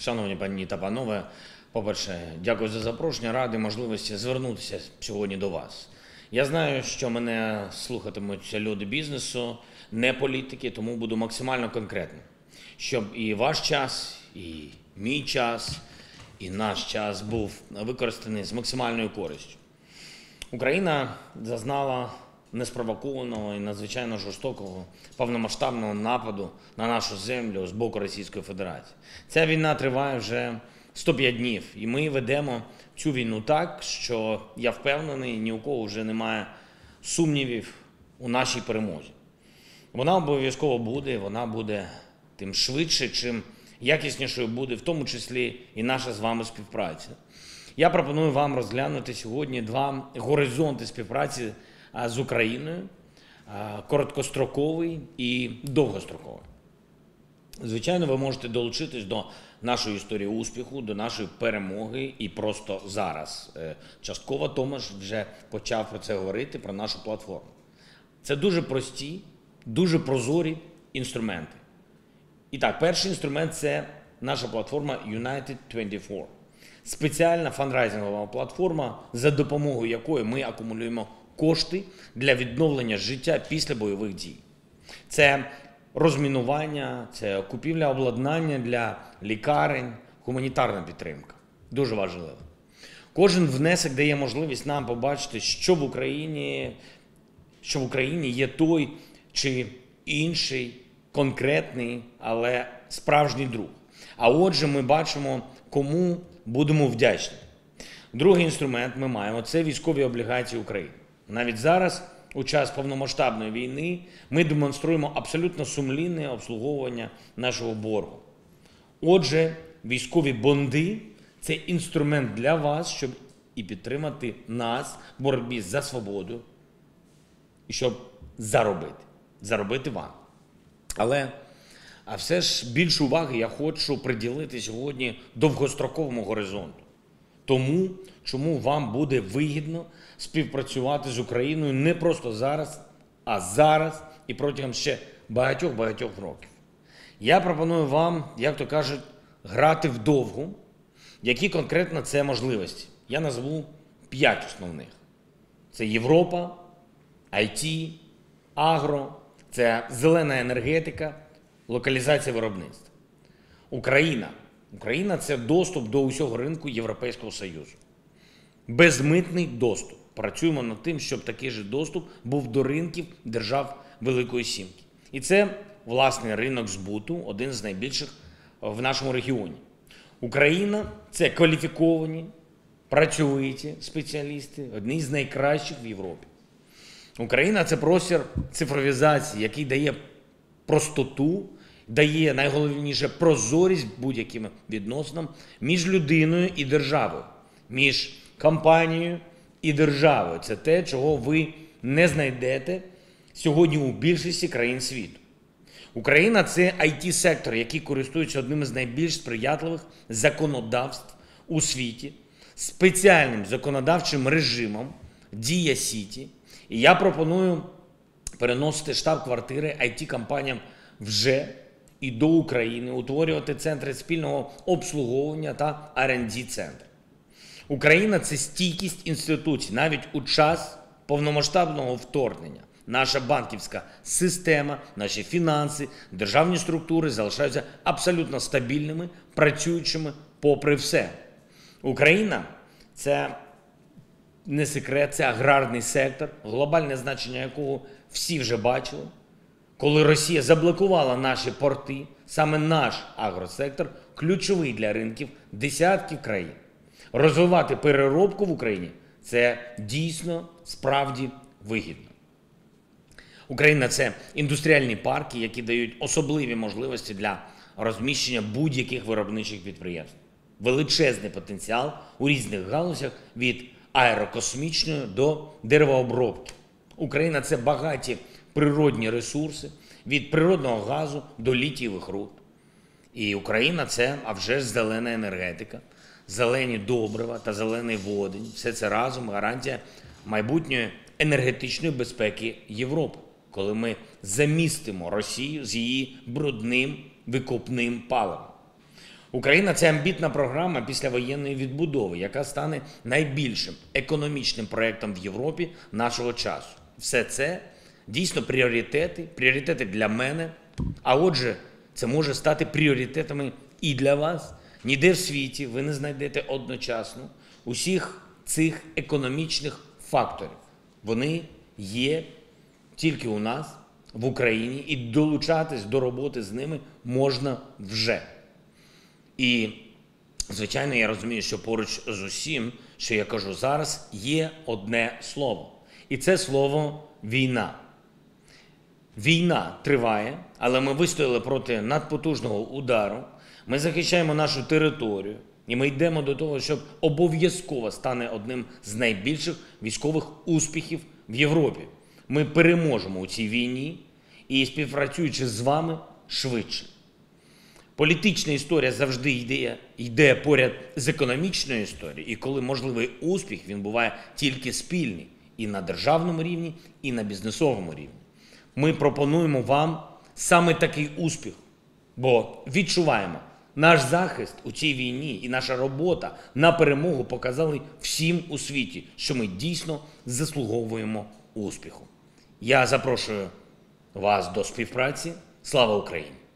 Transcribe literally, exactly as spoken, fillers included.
Шановні пані та панове, по-перше, дякую за запрошення, радий можливості звернутися сьогодні до вас. Я знаю, що мене слухатимуть люди бізнесу, не політики, тому буду максимально конкретним, щоб і ваш час, і мій час, і наш час був використаний з максимальною користю. Україна зазнала неспровокованого і надзвичайно жорстокого повномасштабного нападу на нашу землю з боку Російської Федерації. Ця війна триває вже сто п'ять днів, і ми ведемо цю війну так, що я впевнений, ні у кого вже немає сумнівів у нашій перемозі. Вона обов'язково буде, вона буде тим швидше, чим якіснішою буде, в тому числі і наша з вами співпраця. Я пропоную вам розглянути сьогодні два горизонти співпраці з Україною – короткостроковий і довгостроковий. Звичайно, ви можете долучитись до нашої історії успіху, до нашої перемоги і просто зараз. Частково Томаш вже почав про це говорити, про нашу платформу. Це дуже прості, дуже прозорі інструменти. І так, перший інструмент – це наша платформа United двадцять чотири. Спеціальна фандрайзингова платформа, за допомогою якої ми акумулюємо кошти для відновлення життя після бойових дій. Це розмінування, це купівля обладнання для лікарень, гуманітарна підтримка. Дуже важливо. Кожен внесок дає можливість нам побачити, що в Україні, що в Україні є той чи інший конкретний, але справжній друг. А отже, ми бачимо, кому будемо вдячні. Другий інструмент ми маємо – це військові облігації України. Навіть зараз, у час повномасштабної війни, ми демонструємо абсолютно сумлінне обслуговування нашого боргу. Отже, військові бонди – це інструмент для вас, щоб і підтримати нас в боротьбі за свободу, і щоб заробити, заробити вам. Але а все ж більше уваги я хочу приділити сьогодні довгостроковому горизонту. Тому, чому вам буде вигідно співпрацювати з Україною не просто зараз, а зараз і протягом ще багатьох-багатьох років. Я пропоную вам, як то кажуть, грати вдовгу. Які конкретно це можливості? Я назву п'ять основних. Це Європа, ай ті, агро, це зелена енергетика, локалізація виробництва. Україна. Україна – це доступ до усього ринку Європейського Союзу. Безмитний доступ. Працюємо над тим, щоб такий же доступ був до ринків держав Великої Сімки. І це власний ринок збуту, один з найбільших в нашому регіоні. Україна – це кваліфіковані, працьовиті спеціалісти, одні з найкращих в Європі. Україна – це простір цифровізації, який дає простоту, дає, найголовніше, прозорість будь-яким відносинам між людиною і державою, між компанією і державою. Це те, чого ви не знайдете сьогодні у більшості країн світу. Україна – це ай ті-сектор, який користується одним з найбільш сприятливих законодавств у світі, спеціальним законодавчим режимом Дія Сіті. І я пропоную переносити штаб-квартири ай ті-компаніям вже і до України, утворювати центри спільного обслуговування та ар енд ді-центри. Україна – це стійкість інституцій, навіть у час повномасштабного вторгнення. Наша банківська система, наші фінанси, державні структури залишаються абсолютно стабільними, працюючими попри все. Україна – це не секрет, це аграрний сектор, глобальне значення якого всі вже бачили. Коли Росія заблокувала наші порти, саме наш агросектор ключовий для ринків десятків країн. Розвивати переробку в Україні – це дійсно, справді вигідно. Україна – це індустріальні парки, які дають особливі можливості для розміщення будь-яких виробничих підприємств. Величезний потенціал у різних галузях від аерокосмічної до деревообробки. Україна – це багаті природні ресурси, від природного газу до літієвих руд. І Україна – це, а вже ж, зелена енергетика, зелені добрива та зелений водень. Все це разом гарантія майбутньої енергетичної безпеки Європи, коли ми замістимо Росію з її брудним викопним паливом. Україна – це амбітна програма післявоєнної відбудови, яка стане найбільшим економічним проєктом в Європі нашого часу. Все це дійсно пріоритети, пріоритети для мене, а отже, це може стати пріоритетами і для вас. Ніде в світі ви не знайдете одночасно усіх цих економічних факторів. Вони є тільки у нас, в Україні, і долучатись до роботи з ними можна вже. І, звичайно, я розумію, що поруч з усім, що я кажу зараз, є одне слово. І це слово «війна». Війна триває, але ми вистояли проти надпотужного удару, ми захищаємо нашу територію, і ми йдемо до того, щоб обов'язково стане одним з найбільших військових успіхів в Європі. Ми переможемо у цій війні і, співпрацюючи з вами, швидше. Політична історія завжди йде, йде поряд з економічною історією, і коли можливий успіх, він буває тільки спільний і на державному рівні, і на бізнесовому рівні. Ми пропонуємо вам саме такий успіх, бо відчуваємо, наш захист у цій війні і наша робота на перемогу показали всім у світі, що ми дійсно заслуговуємо успіху. Я запрошую вас до співпраці. Слава Україні!